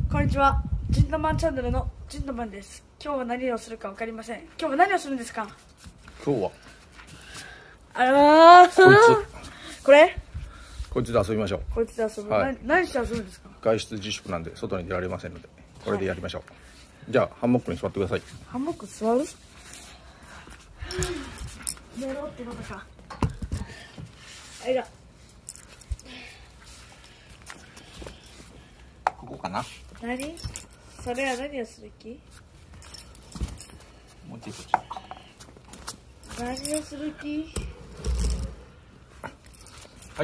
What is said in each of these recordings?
こんにちは。ジンダマンチャンネルのジンダマンです。今日は何をするかわかりません。今日は何をするんですか？ 今日はこいつで遊びましょう。 こいつで遊ぶ。 はい、 何して遊ぶんですか？ 外出自粛なんで外に出られませんのでこれでやりましょう。じゃあハンモックに座ってください。 ハンモック座る？寝ろってことか。あいだ。 ここかな。 何？それは何をする気？ もうちょいこっち。 何をする気？ はい。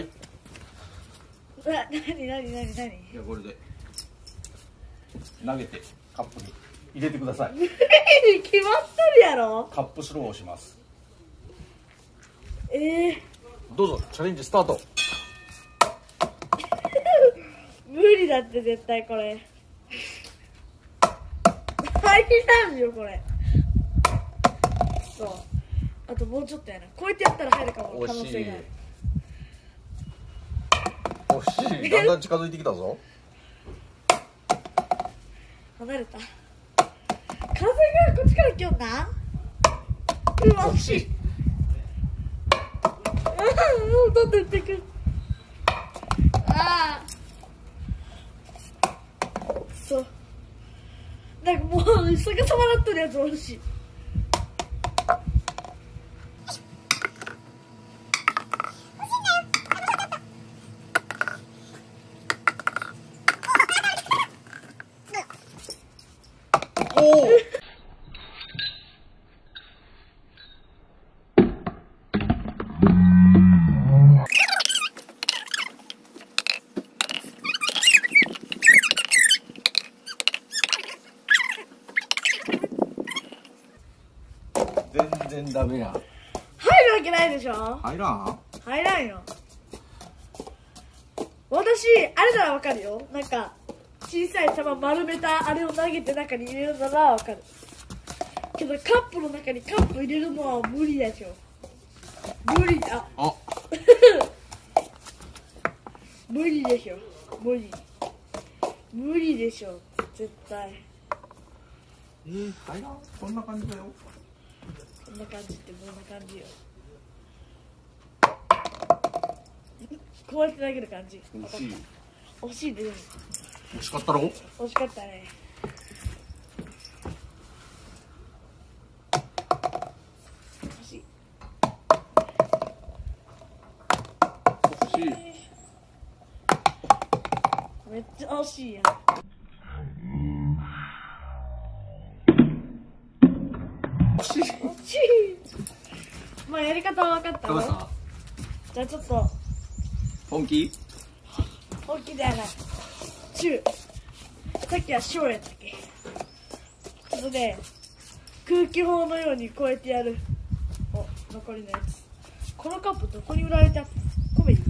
何？ いやこれで投げてカップに入れてください。 決まっとるやろ。 カップスローをします。 どうぞチャレンジスタート。 無理だって絶対これ。入らんよこれ。そう。あともうちょっとやな。こうやってやったら入るかも可能性がある。 惜しい。だんだん近づいてきたぞ。 離れた。風がこっちから来よんな。惜しい。どんどん行っていく。ああ。そう。なんかもう逆さまなっとるやつおるし。 おお。全然ダメや。 入るわけないでしょ。 入らん？ 入らんよ。私あれならわかるよ。なんか小さい球丸めたあれを投げて中に入れるならわかるけど、カップの中にカップ入れるのは無理でしょ。無理だ。 あ無理でしょ。無理でしょ絶対。 入らん？こんな感じだよ。 こんな感じってどんな感じよ。こうやって投げる感じ。 惜しい。 惜しいで。 惜しかったろ？ 惜しかったね。惜しい。 惜しい。 めっちゃ惜しいやん。 惜しい。 惜しい。まあやり方は分かったの？じゃあちょっと本気ではない。中。さっきは小やったっけ。ちょっとね、空気砲のようにこうやってやる。お、残りのやつ。このカップどこに売られた？コメディ。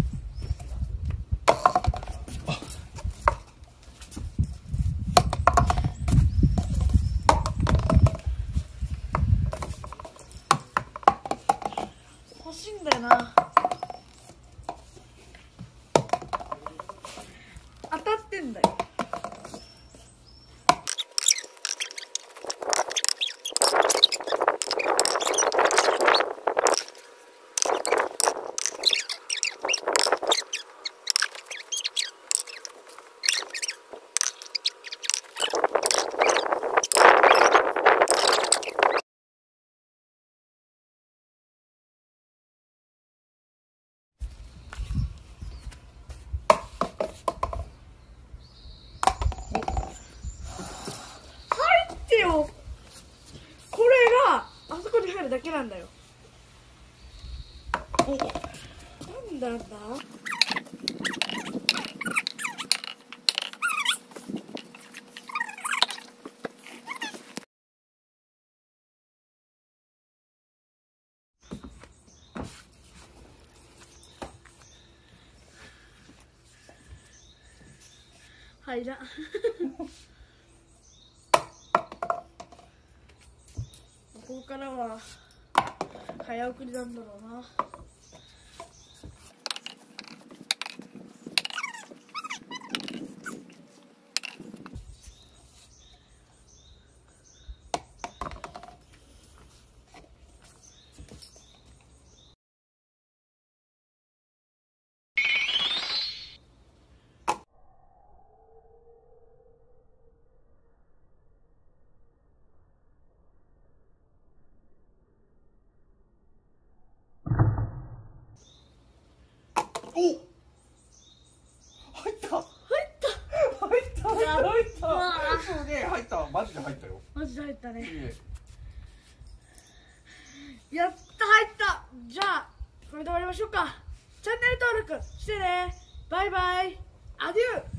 欲しいんだよな。当たってんだよ。これがあそこに入るだけなんだよ。なんだ。入らん。ここからは早送りなんだろうな。 マジで入ったよ。 マジで入ったね。 いいね。 やった入った。じゃあこれで終わりましょうか。チャンネル登録してね。バイバイ。アデュー。